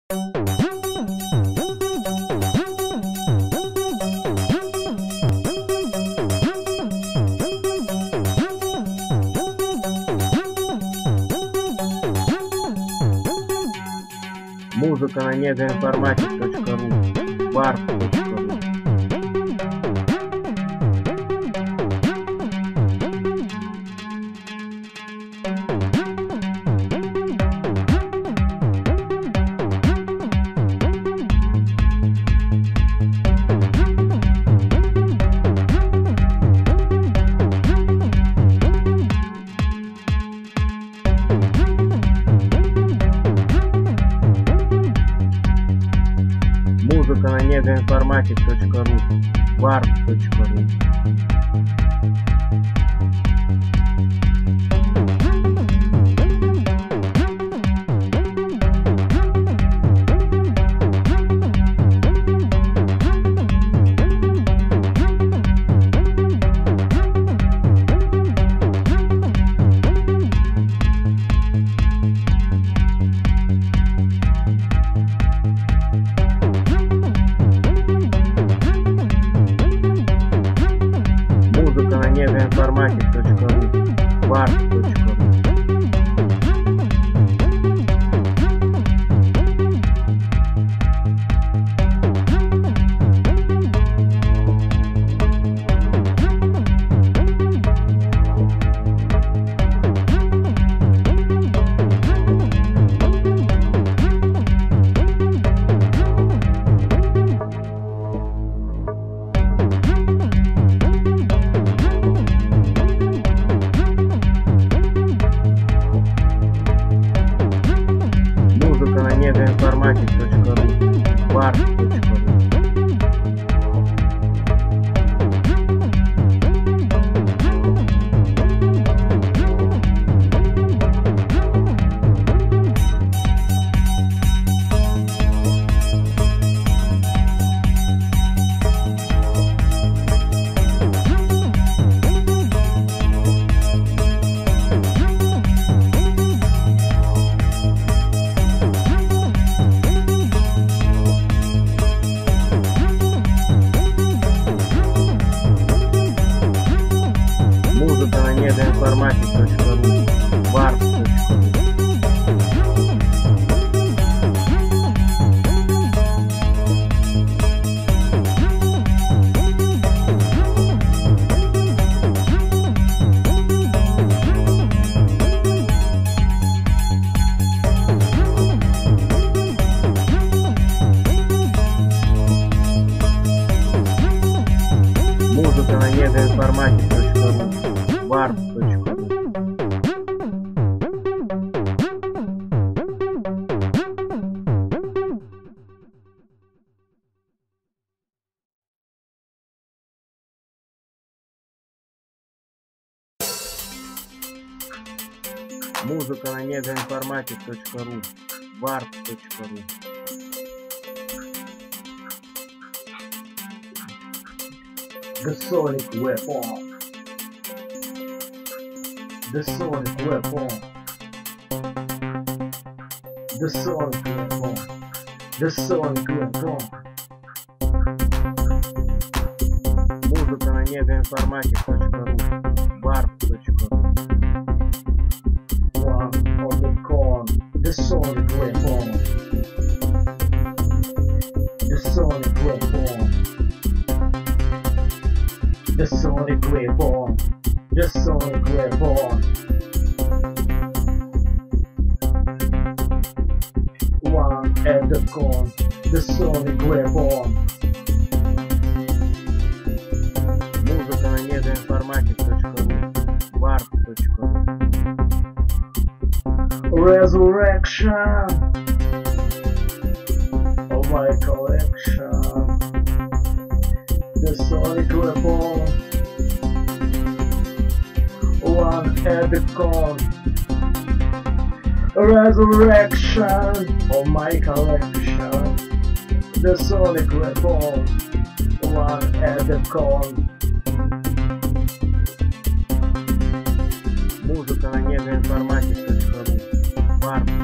Музыка на megainformatic.ru, warp.ru. Музыка на megainformatic.ru, warp.ru. Музыка на megainformatic.ru, warp.ru. Музыка на megainformatic.ru, warp.ru. Музыка на megainformatic.ru, warp.ru. Музыка на megainformatic.ru, warp.ru. Музыка на megainformatic.ru, warp.ru. The sonic weapon. The sonic weapon. The sonic weapon. The sonic weapon. Музыка на megainformatic.ru, warp.ru. One on the con. The sonic weapon. The sonic weapon. The sonic weapon. The sonic weapon. One at the con. The sonic weapon. Музыка на megainformatic.ru, warp.ru. Resurrection of my collection. The sonic weapon. One at the con. Resurrection of my collection. The sonic weapon. One at the con. Музыка на megainformatic.ru, warp.